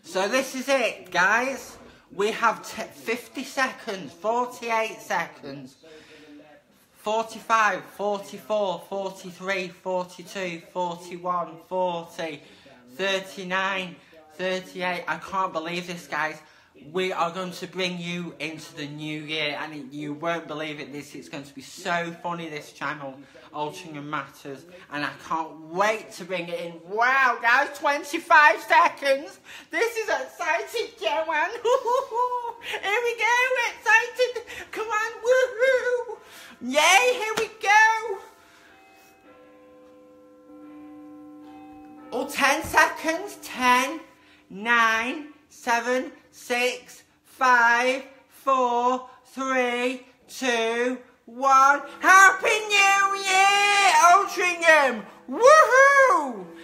So this is it, guys. We have 50 seconds, 48 seconds, 45, 44, 43, 42, 41, 40, 39, 38. I can't believe this, guys. We are going to bring you into the new year, and you won't believe it. It's going to be so funny, this channel, Altrincham Matters, and I can't wait to bring it in. Wow, guys, 25 seconds. This is exciting, Joanne. Here we go, excited. Come on, woohoo. Yay, here we go. Oh, 10 seconds. 10, 9, 7, 6, 5, 4, 3, 2, 1. Happy New Year, Altrincham! Woohoo!